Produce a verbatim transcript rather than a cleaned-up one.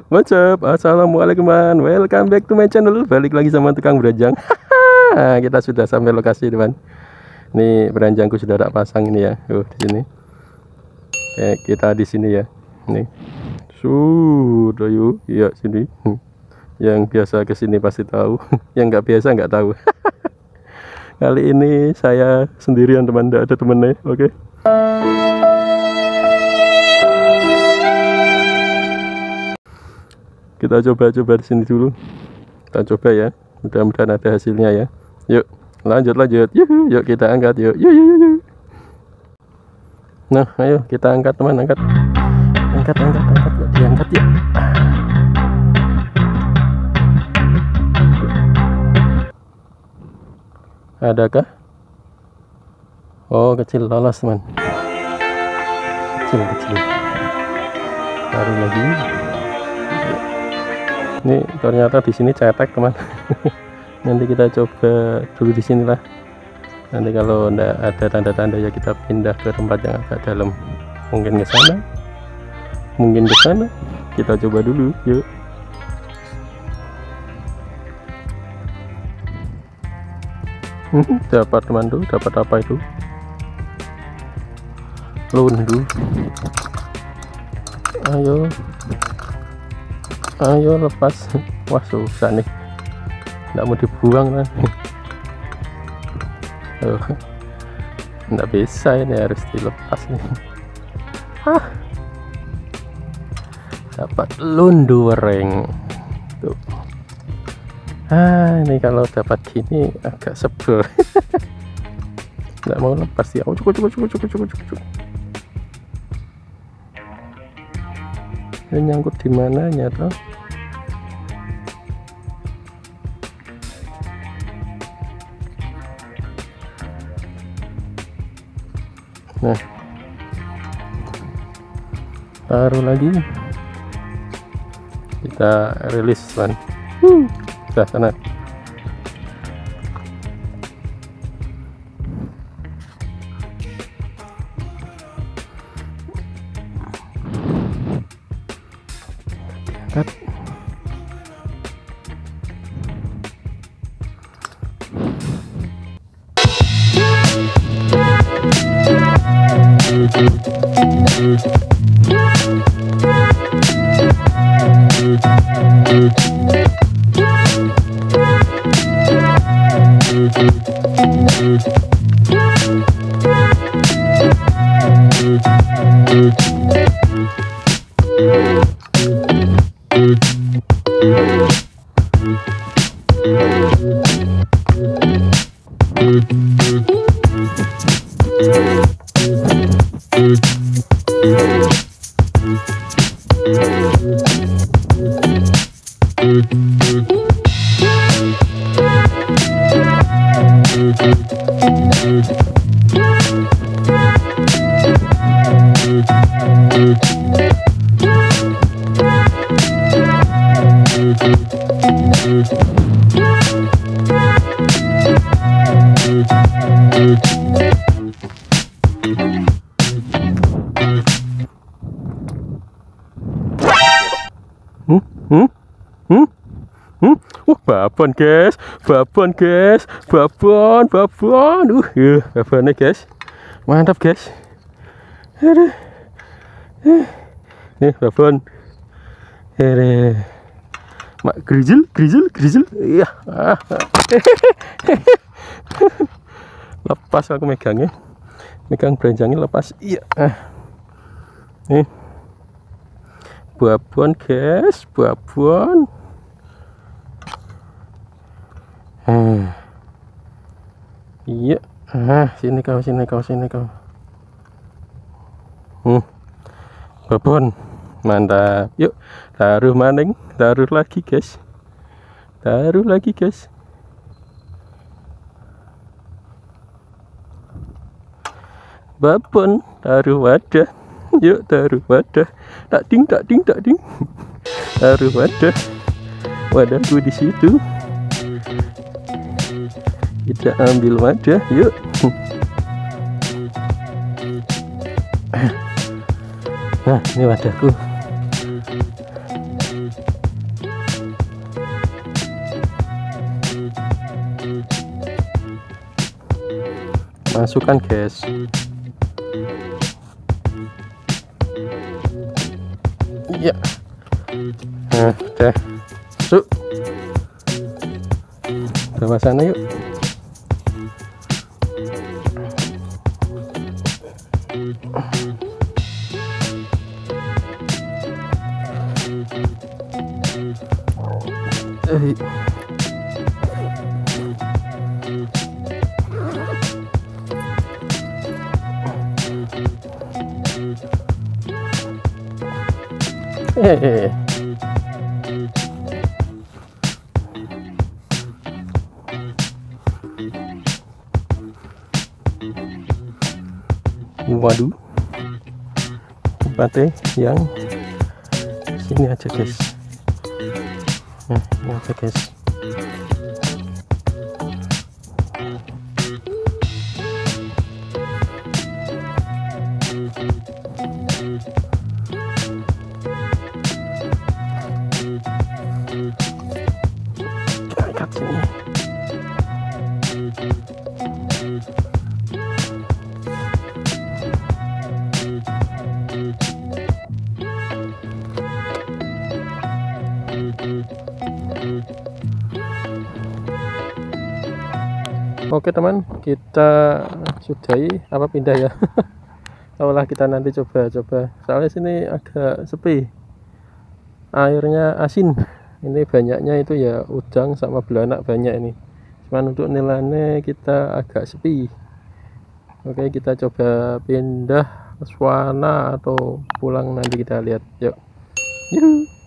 What's up? Assalamualaikum man. Welcome back to my channel. Balik lagi sama tukang beranjang. Kita sudah sampai lokasi teman. Nih beranjangku sudah tak pasang ini ya. Oh di sini. Eh, kita di sini ya. Nih. Sudah yuk. Iya sini. Yang biasa kesini pasti tahu. Yang nggak biasa nggak tahu. Kali ini saya sendirian teman, tidak ada temennya. Oke. Okay. Kita coba-coba di sini dulu. Kita coba ya. Mudah-mudahan ada hasilnya ya. Yuk, lanjut lanjut. Yuhu, yuk kita angkat yuk. Yuk yuk yuk. Nah, ayo kita angkat teman, angkat. Angkat angkat angkat yuk, diangkat ya. Adakah? Oh, kecil, lolos teman. Kecil kecil. Taruh lagi. Ini ternyata di sini cetek teman. Nanti kita coba dulu di sinilah. Nanti kalau enggak ada tanda-tanda ya kita pindah ke tempat yang agak dalam. Mungkin ke sana, mungkin ke sana. Kita coba dulu, yuk. Dapat teman tuh, dapat apa itu? Lundu. Ayo. Ayo lepas. Wah susah nih, nggak mau dibuang kan. Oh, nggak bisa, ini harus dilepas nih. Hah, dapat lundu wereng tuh. Ah, ini kalau dapat gini agak sebel. Nggak mau lepas ya. Oh, cukup cukup cukup cukup cukup cukup. Ini nyangkut di mananya toh? Nah, taruh lagi, kita rilis teman. Hmm, sudah sana. Angkat. Hmm, hmm, hmm, hmm. Uh, babon guys, babon guys, babon, babon. Uh, uh babonnya guys, mantap guys. Aduh, uh. Nih babon. Ini, mak grizzle, grizzle, grizzle. Iya. Ah. Lepas aku megangnya, megang beranjangnya lepas. Iya. Ah. Nih. Babon guys, babon. Hmm. Iya, ah sini kau, sini kau, sini kau. Hmm. Babon, mantap. Yuk, taruh maning, taruh lagi guys, taruh lagi guys. Babon, taruh wadah. Yuk taruh wadah, tak ding tak ding tak ding. Taruh wadah, wadahku di situ. Kita ambil wadah, yuk. Nah, ini wadahku. masukkan guys. Iya. Nah, udah masuk bawah sana yuk. Eh. Hehehe. Waduh, tempatnya yang sini aja guys. Nah, ini aja guys. Ikat sini. Oke teman, kita sudahi apa pindah ya. Seolah kita nanti coba-coba, soalnya sini agak sepi, airnya asin. Ini banyaknya itu ya udang sama belanak banyak ini, cuman untuk nilainya kita agak sepi. Oke, kita coba pindah suana atau pulang, nanti kita lihat. Yuk, yuhu.